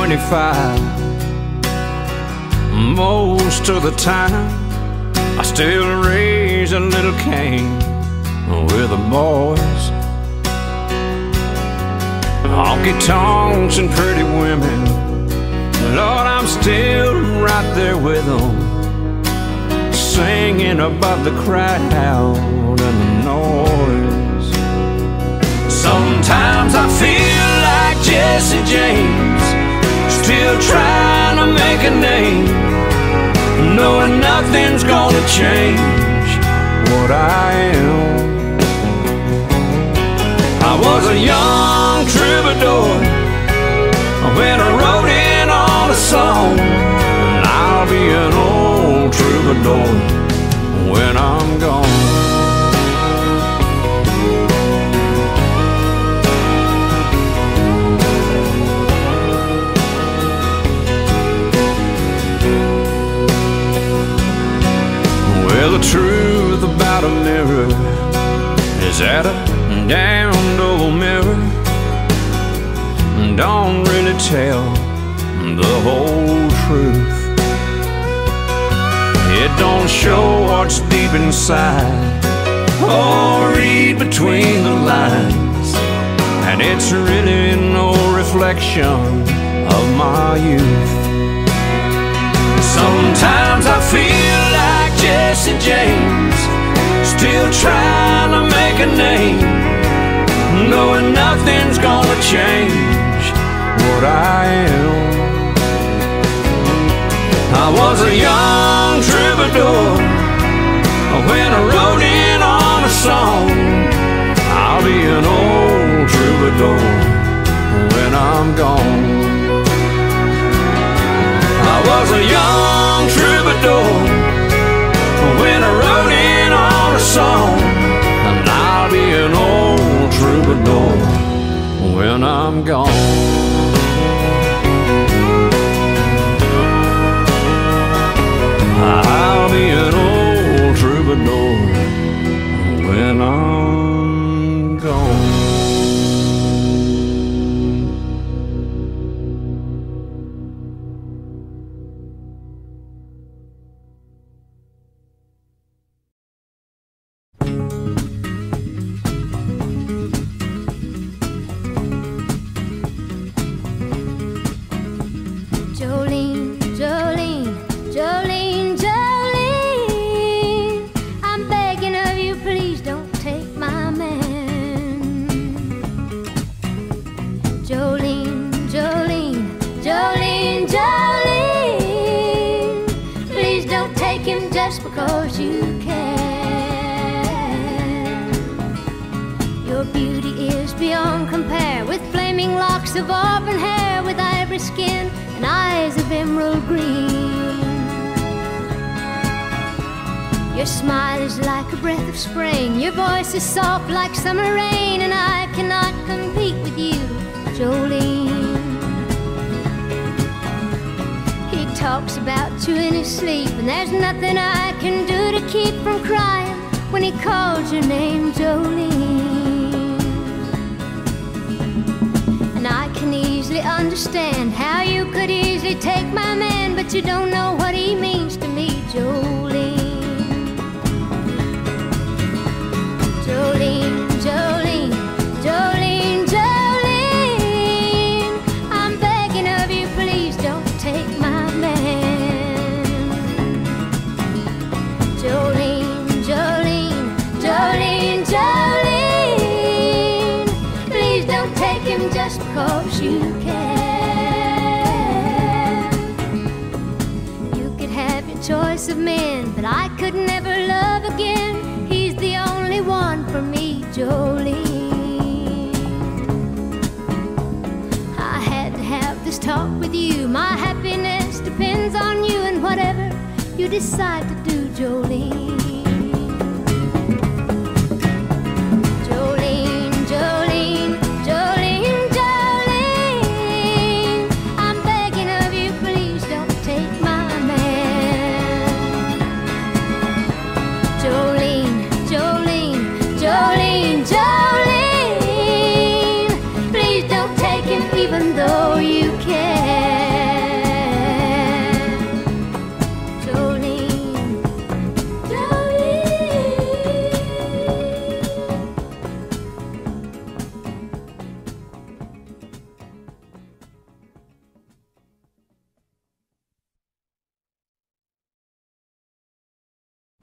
25. Most of the time I still raise a little Cain with the boys. Honky-tonks and pretty women, Lord, I'm still right there with them, singing above the crowd and the noise. Sometimes I feel like Jesse James, still trying to make a name, knowing nothing's gonna change what I am. I was a young troubadour when I wrote in on a song, and I'll be an old troubadour when I'm gone. Well, the truth about a mirror is that a damned old mirror don't really tell the whole truth. It don't show what's deep inside or read between the lines, and it's really no reflection of my youth. Sometimes I feel like Jesse James, still trying to make a name, knowing nothing's gonna change what I am. I was a young troubadour when I wrote in on a song. I'll be an old troubadour when I'm gone. I was a young troubadour when I wrote in on a song, and I'll be an old troubadour when I'm gone. I'll be an old troubadour when I'm gone. Because you can. Your beauty is beyond compare, with flaming locks of auburn hair, with ivory skin and eyes of emerald green. Your smile is like a breath of spring, your voice is soft like summer rain, and I cannot compete with you, Jolene. Talks about you in his sleep, and there's nothing I can do to keep from crying when he calls your name, Jolene. And I can easily understand how you could easily take my man, but you don't know what he means to me, Jolene. Jolene, Jolene, Jolene, Jolene, I'm begging of you, please don't take my Jolene, Jolene, Jolene, Jolene, please don't take him just because you can. You could have your choice of men, but I could never love again. He's the only one for me, Jolene. I had to have this talk with you. My happiness depends on you, and whatever you decide to do, Jolene. Jolene, Jolene, Jolene, Jolene, I'm begging of you, please don't take my man. Jolene, Jolene, Jolene, Jolene, please don't take him even though you can.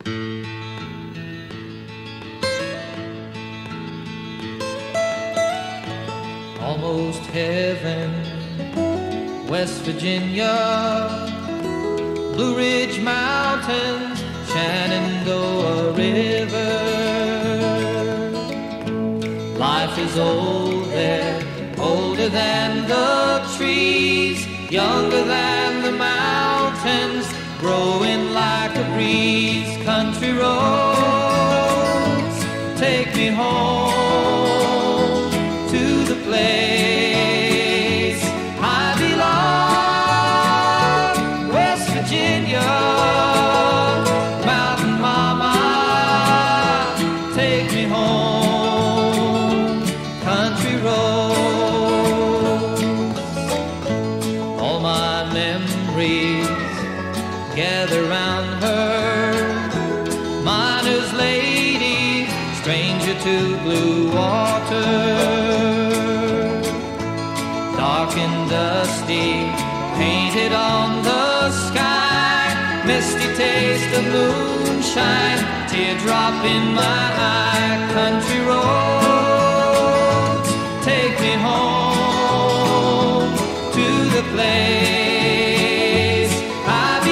Almost heaven, West Virginia, Blue Ridge Mountains, Shenandoah River. Life is old there, older than the trees, younger than the mountains, growing like a breeze. Country roads, take me home to the place I belong, West Virginia, Mountain Mama, take me home, country roads. All my memories gather round her, miner's lady, stranger to blue water. Dark and dusty, painted on the sky, misty taste of moonshine, teardrop in my eye. Country roads, take me home to the place I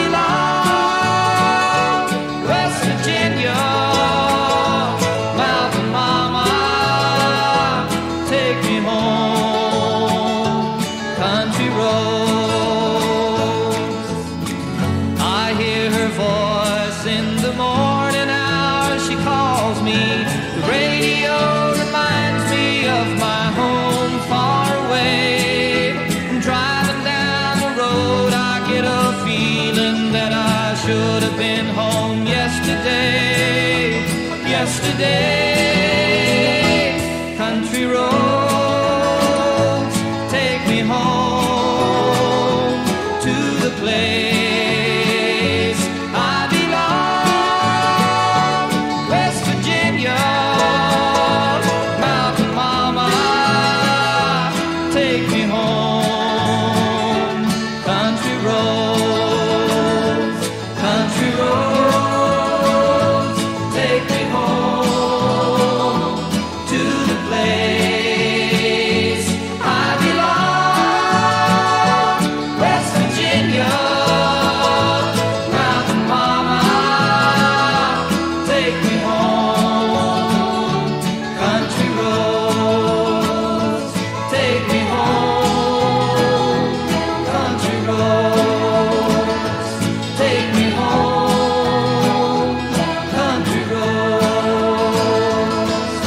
belong, West Virginia, Mountain Mama, take me home, country roads. I hear her voice in the morning hour, she calls me. The radio reminds me of my home far away. Driving down the road, I get a feeling that I should have been home yesterday, yesterday. Country roads, take me home to the place I belong, West Virginia, Mountain Mama, take me home, country roads, country roads, take me home to the place I belong, West Virginia, Mountain Mama, take me home, country roads, take me home, country roads, take me home, country roads.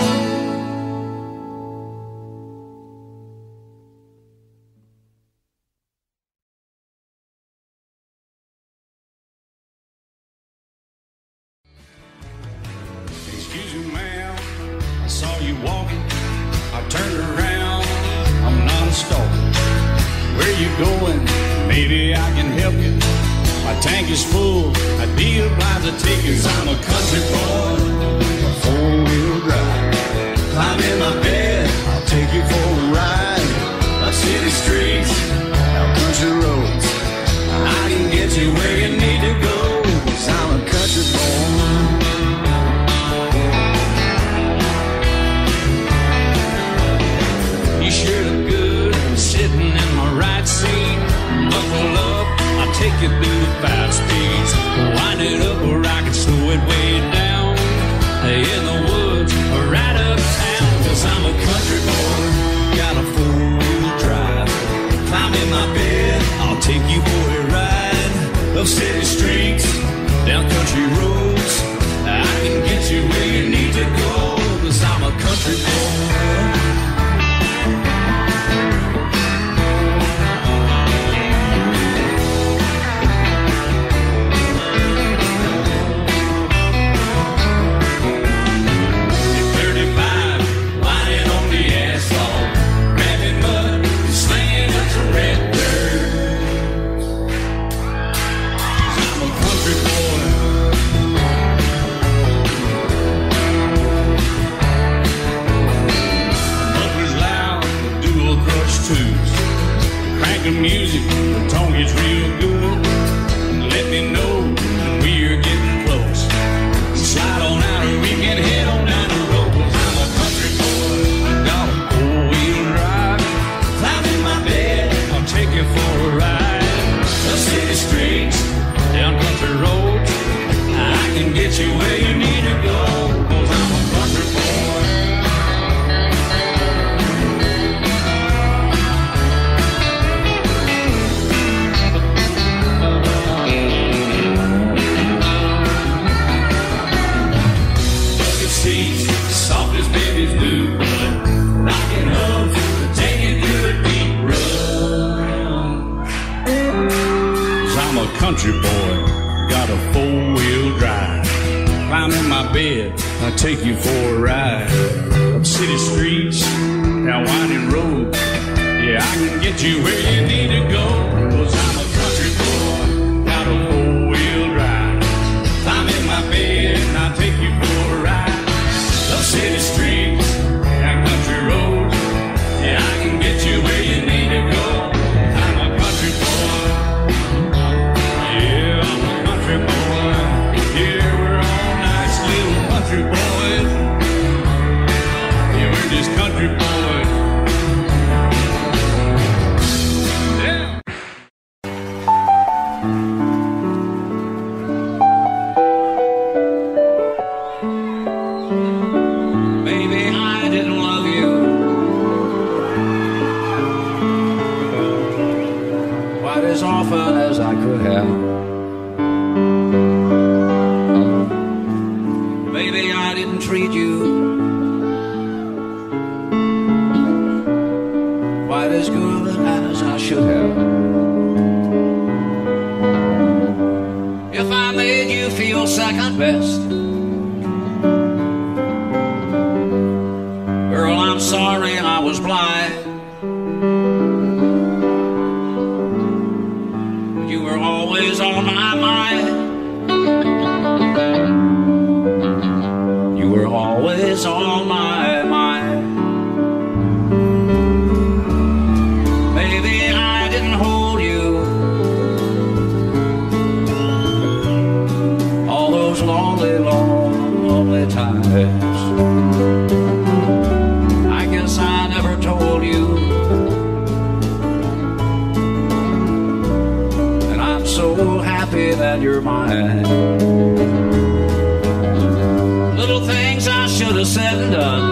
Excuse me, ma'am, I saw you walking. I turned around, I'm not a stalker. Where you going? Maybe I can help you. My tank is full, I'd be obliged to take you. 'Cause I'm a country boy, a four-wheel drive. Climb in my bed, I'll take you for a ride. Up city streets, down country roads, I can get you where you need to go. 'Cause I'm a country boy. You sure look good sitting in my right seat. Buckle up, I'll take you through the 5 speeds. Wind it up or I can slow it way down. In the woods or right uptown. 'Cause I'm a country boy, got a 4-wheel drive. Climb in my bed, I'll take you for a ride. Up city streets, down country roads, I can get you where you need to go. 'Cause I'm a country boy. The music, the tone is real good. Let me know when we're getting close. country boy, got a four-wheel drive. Climb in my bed, I'll take you for a ride. Up city streets, down winding roads. Yeah, I can get you where you need to go. 'Cause I'm a country boy, got a four-wheel drive. Climb in my bed and I'll take you for a ride. Up city streets, down country roads. Yeah, I can get you where you need to go. I'm a country boy. Yeah, I'm a country boy. Yeah, we're all nice little country boys. Yeah, we're just country boys. Yeah. Baby, I didn't love you quite as often as I could have. Maybe I didn't treat you quite as good as I should have. If I made you feel second best, girl, I'm sorry I was blind. You were always on my mind. You were always on my mind. Maybe I didn't hold you all those lonely, lonely times. I guess I never told you. And I'm so happy that you're mine. Little things I should have said and done,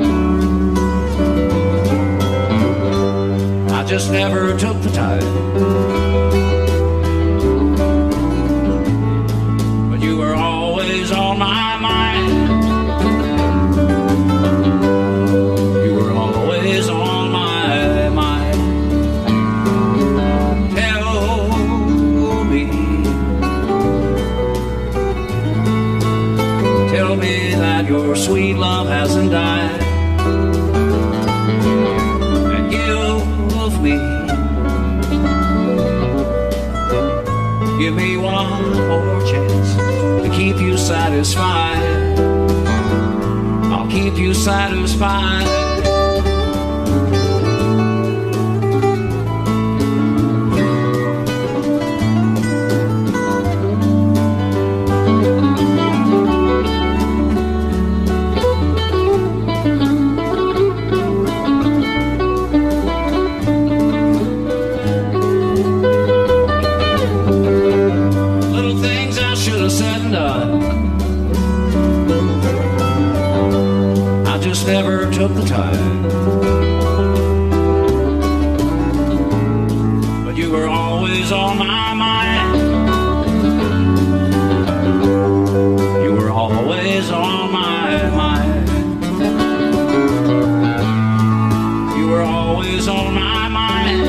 I just never took the time. But you were always on my mind. You were always on my mind. Tell me that your sweet love hasn't died. And give me one more chance to keep you satisfied. I'll keep you satisfied. Never took the time, but you were always on my mind. You were always on my mind. You were always on my mind.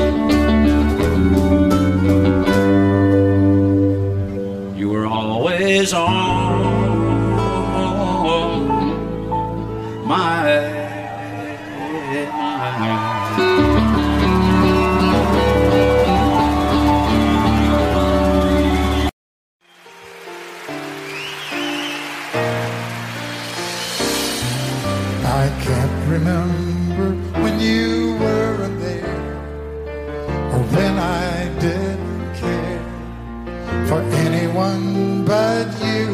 You were always on I can't remember when you weren't there, or when I didn't care for anyone but you.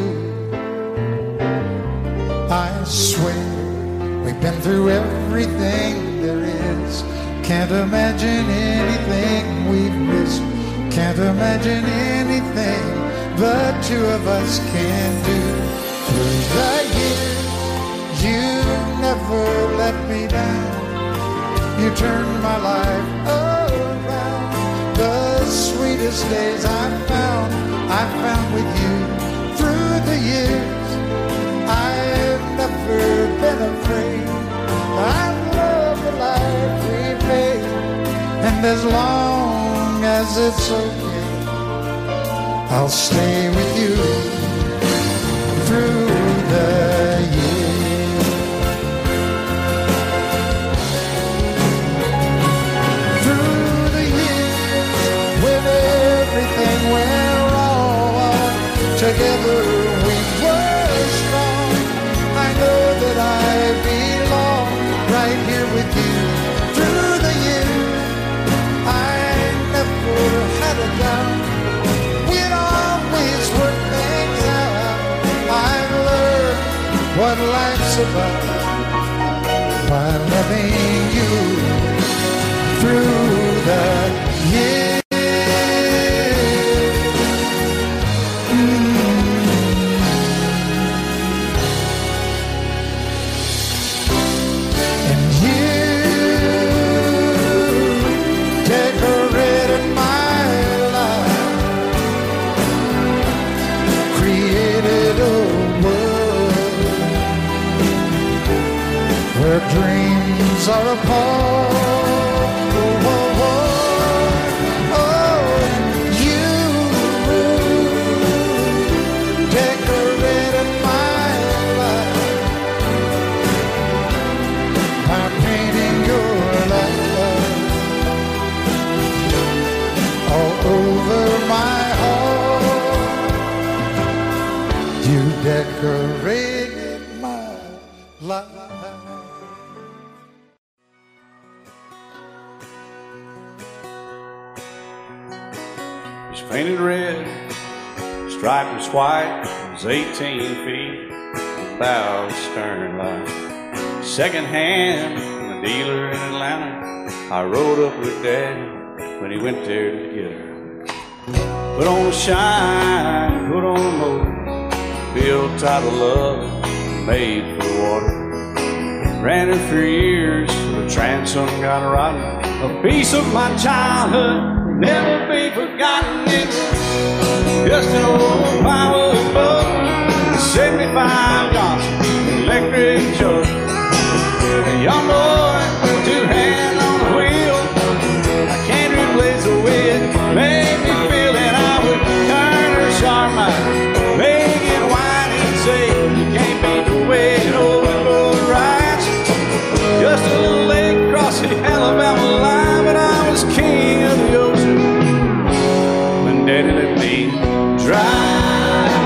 I swear we've been through everything there is. Can't imagine anything we've missed. Can't imagine anything the two of us can do. Through the years, you never let me down. You turned my life around. The sweetest days I found with you. Through the years, I've never been afraid. I love the life we made, and as long as it's okay, I'll stay with you through the years. Through the years, when everything went wrong, together we were strong. I know that I belong right here with you. Through the years, I never had a doubt. We'd always work things out. I've learned what life's about by loving you through the years. And you decorated my life, created a world where dreams are apart. Oh, oh, oh, oh, you decorated my life by painting your love all over my heart. You decorated my life. He's painted red, striped was white, was 18 feet, bow stern line. Second hand from a dealer in Atlanta. I rode up with Dad when he went there to get her. Put on a shine, put on a motor, built out of love, made for the water. Ran her for years, the transom got rotten. A piece of my childhood, never be forgotten. It's just an old plywood boat, 75 Johnson, electric choke. A young boy, two hands on the wheel. I can't replace the way it made me feel that I would turn her sharp mind, make it whine and say, you can't beat the way an old boat rides. Just a little lake across the Alabama line, but I was king of the ocean when Daddy let me drive.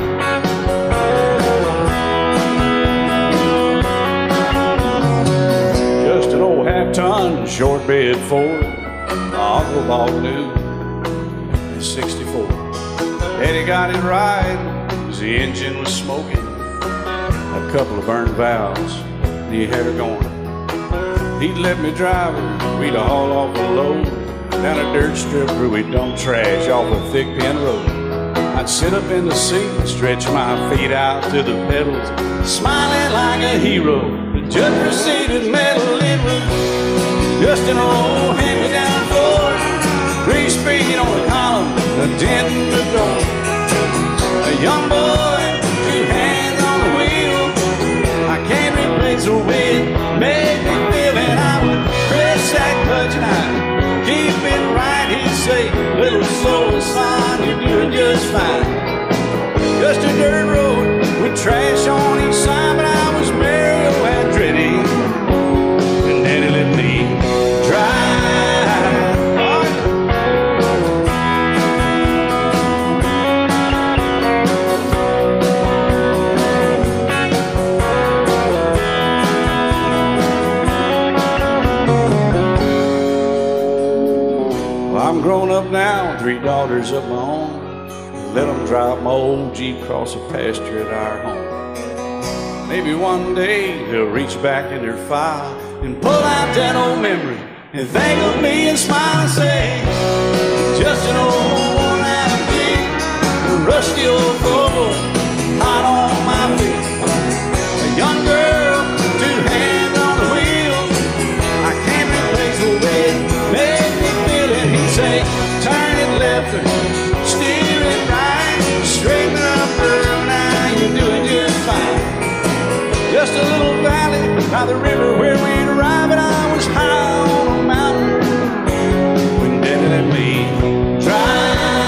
Just an old half-ton short bed Ford my uncle bought new in '64. Daddy got it right, 'cause the engine was smoking, a couple of burned valves, and he had her going. He'd let me drive her, we'd haul off a load down a dirt strip where we'd dump trash off a thick pin road. I'd sit up in the seat and stretch my feet out to the pedals, smiling like a hero. The judge proceeded metal, it was just an old hand-me-down Ford, 3-speed on the column, a dent in the door. A young boy, two hands on the wheel. I can't replace the way it made me feel, and I would press that clutch and I'd keep it right. He'd say, little slow, son, you're doing just fine. Just a dirt road with trash on each side, but I was Mario Andretti, and Daddy let me drive. I'm grown up now, 3 daughters of my own. Let them drive my old Jeep across the pasture at our home. Maybe one day they'll reach back in their file and pull out that old memory and think of me and smile and say, just an old worn-out Jeep, a rusty old Volvo, hot on my feet. A young girl, 2 hands on the wheel. I can't replace the way it made me feel it. He'd say, turn it left or steer it right, straighten up, girl, now you're doing just fine. Just a little valley by the river where we'd arrive, and I was high on a mountain when Daddy let me drive.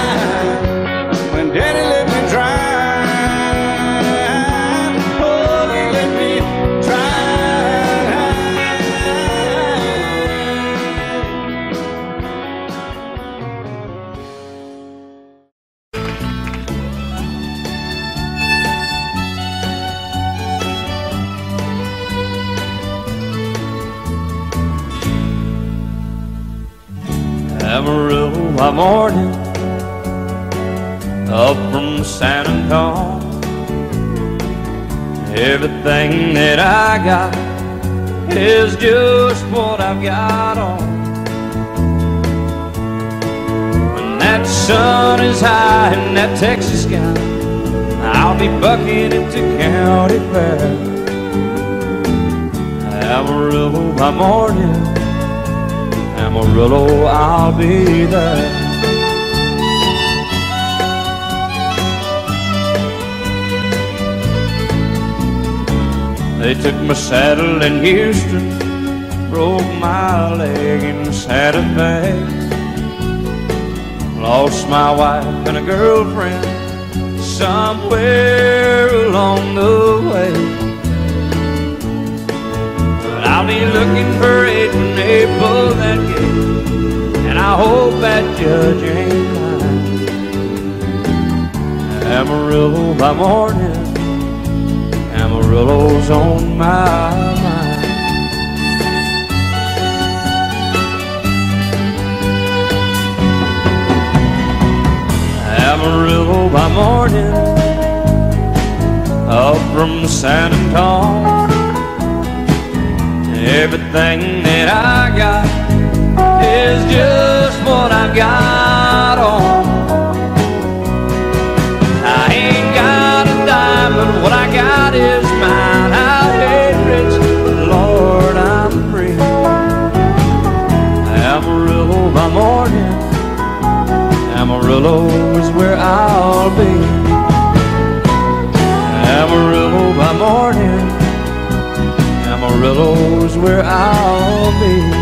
Amarillo by morning, up from San Antonio. Everything that I got is just what I've got on. When that sun is high in that Texas sky, I'll be bucking into County Fair. Amarillo by morning, Amarillo, I'll be there. They took my saddle in Houston, broke my leg in Santa Fe. Lost my wife and a girlfriend somewhere along the way. But I'll be looking for it when they pull that gate, and I hope that judge ain't lying. Amarillo by morning, Amarillo's on my mind. Amarillo by morning, up from San Antonio. Everything that I got is just what I've got on. I ain't got a dime, but what I got is mine. I ain't rich, but Lord, I'm free. Amarillo by morning, Amarillo is where I'll be. Amarillo by morning, Amarillo is where I'll be.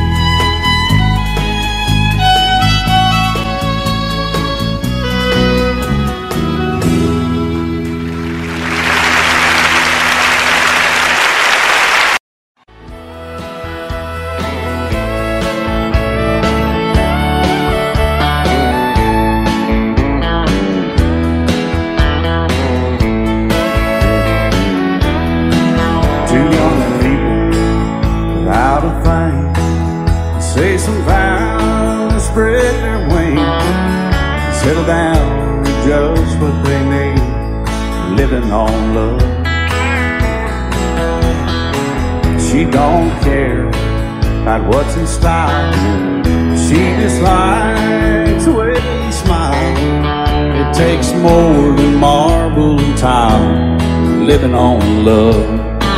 Say some vows and spread their wings, settle down to just what they need, living on love. She don't care about what's in style, she just likes the way you smile. It takes more than marble and tile, living on love.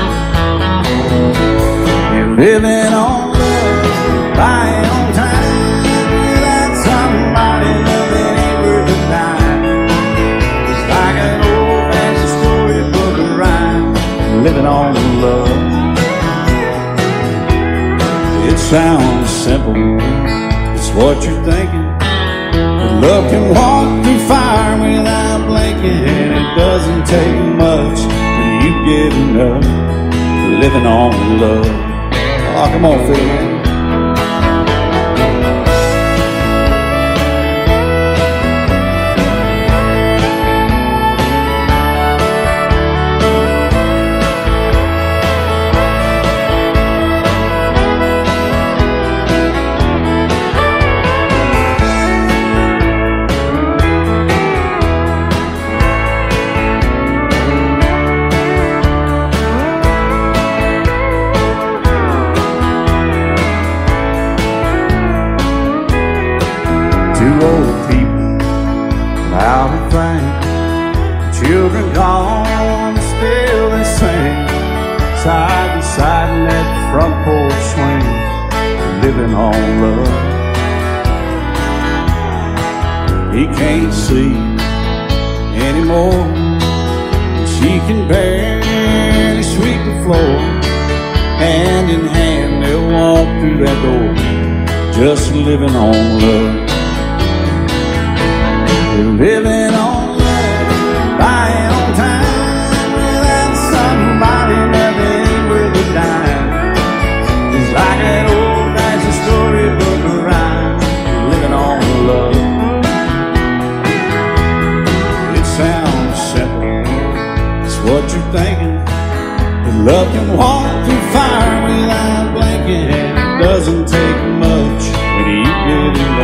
You're living on buying on time without somebody loving ain't worth a dime. It's like an old-fashioned storybook of rhyme, living on love. It sounds simple, it's what you're thinking. But love can walk through fire without blinking, and it doesn't take much when you get enough, living on love. Oh, come on, Phil, man. Children gone, still they sing, side by side in that front porch swing, living on love. He can't see anymore, she can barely sweep the floor. Hand in hand they'll walk through that door, just living on love. They're living on buying on time without somebody loving worth a dime. It's like an old-fashioned storybook of rhyme, living on love. It sounds simple, it's what you're thinking. But love can walk through fire without blinking, and it doesn't take much when you get enough.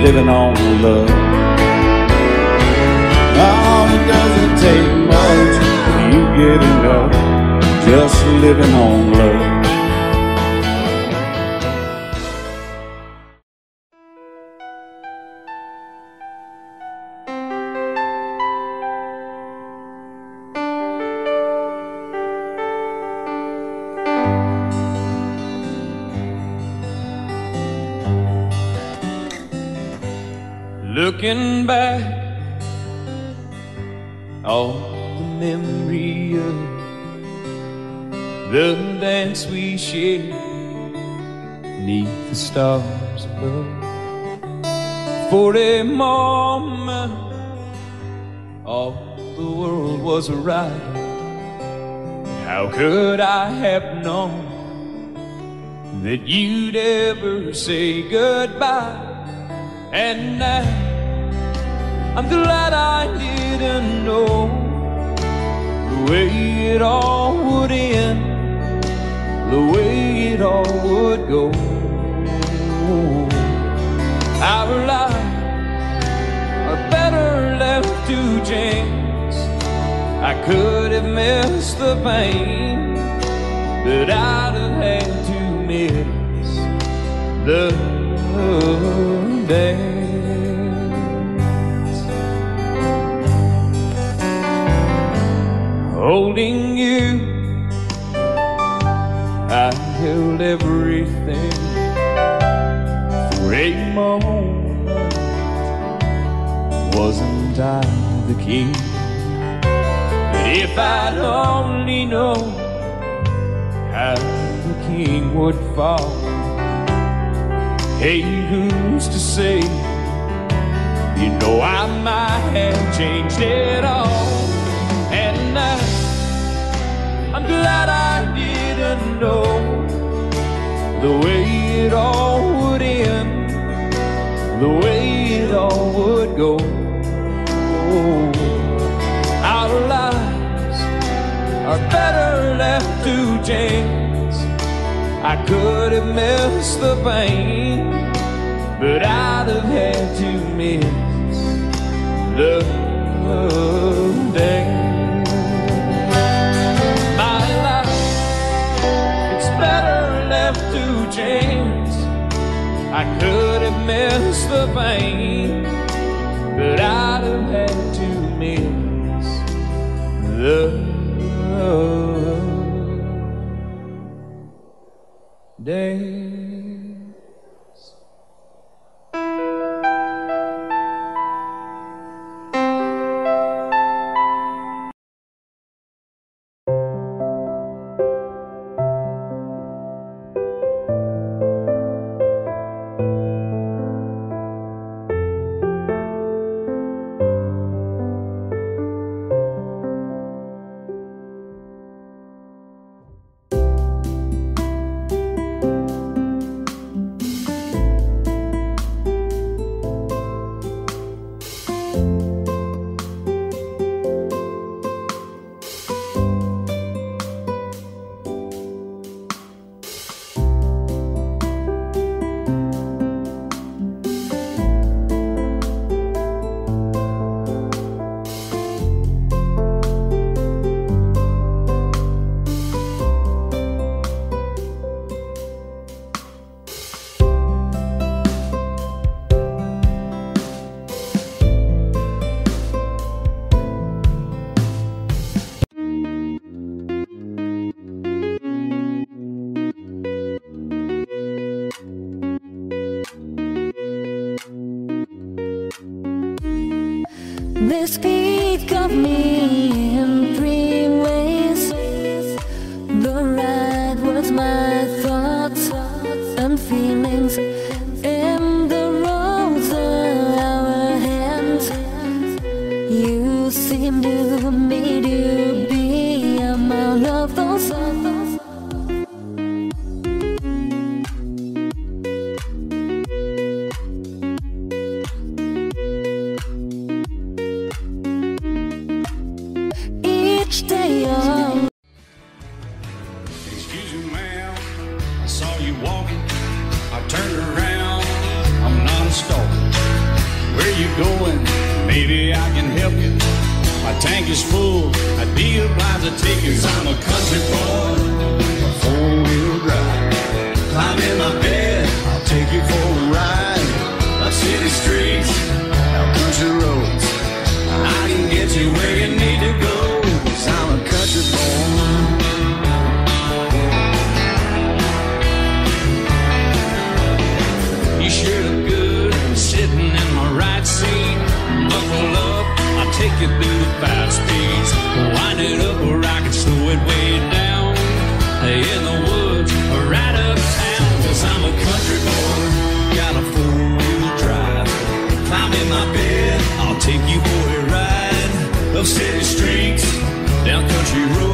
living on love. Oh, it doesn't take much when you get enough, just living on love. Looking back, all the memory of the dance we shared neath the stars above. For a moment, all the world was right. How could I have known that you'd ever say goodbye? And now I'm glad I didn't know the way it all would end, the way it all would go. Our lives are better left to chance. I could have missed the pain, but I'd have had to miss the dance. Holding you, I held everything. For a moment, wasn't I the king? But if I'd only known how the king would fall, hey, who's to say? You know I might have changed it all. And now I'm glad I didn't know the way it all would end, the way it all would go. Our lives are better left to chance. I could have missed the pain, but I'd have had to miss the dance. My life, it's better left to chance. I could have missed the pain, but I'd have had to miss the dance. They speak of me in three ways. The right was my thoughts and feelings, and the roads are our hands. You seem to me to be among of those others. Excuse me, ma'am, I saw you walking. I turned around, I'm not a stalker. going, maybe I can help you. My tank is full, I'd be obliged to take you. 'Cause I'm a country boy, a four-wheel drive. Climb in my bed, I'll take you for a ride. Up city streets, down country roads, I can get you where you need to go. 'Cause I'm a country boy. You sure look good sitting in my right seat. Buckle up, I'll take you through the 5 speeds. Wind it up or I can slow it way down. In the woods or right uptown. 'Cause I'm a country boy, got a 4-wheel drive. Climb in my bed, I'll take you for a ride. Up city streets, down country roads,